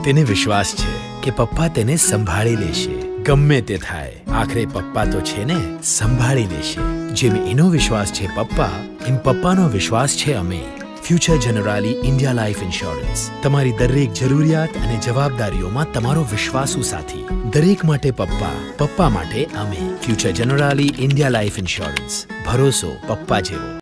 તેને વિશ્વાસ છે કે પપ્પા તેને સંભાળી લેશે. ગમે તે થાય, આખરે પપ્પા તો છે ને, સંભાળી લેશે. જેમ એનો વિશ્વાસ છે પપ્પા, એમ પપ્પાનો વિશ્વાસ છે અમે. Future Generali India Life Insurance, તમારી દરેક જરૂરિયાત અને જવાબદારીઓમાં તમારો વિશ્વાસુ સાથી. દરેક માટે પપ્પા, પપ્પા માટે અમે. Future Generali India Life Insurance, ભરોસો પપ્પા જેવો.